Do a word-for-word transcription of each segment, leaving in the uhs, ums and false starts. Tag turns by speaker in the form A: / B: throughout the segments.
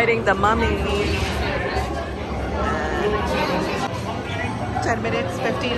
A: riding the mummy. ten minutes, fifteen.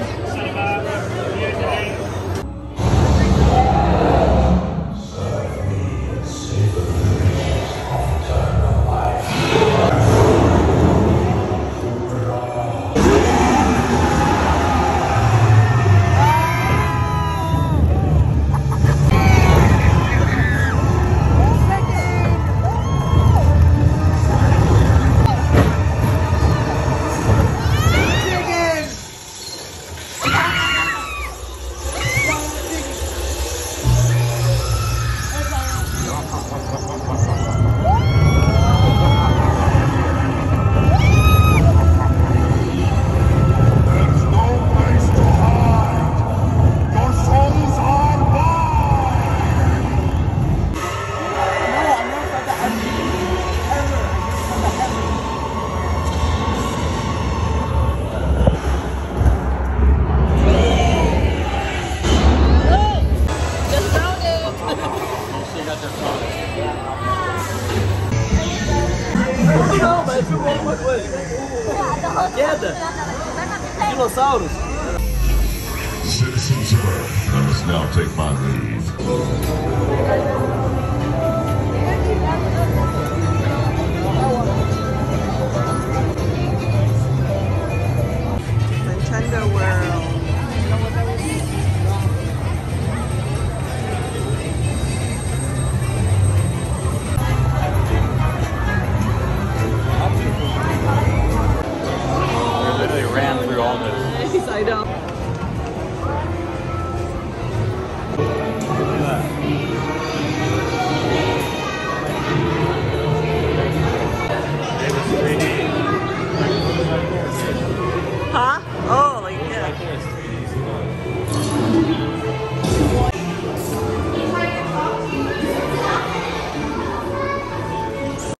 B: Não, mas filmou alguma coisa. A queda? Dinossauros?
C: Citizens of Earth, I must now take my leave.
A: Nintendo World.
B: We literally ran through all this.
A: I know.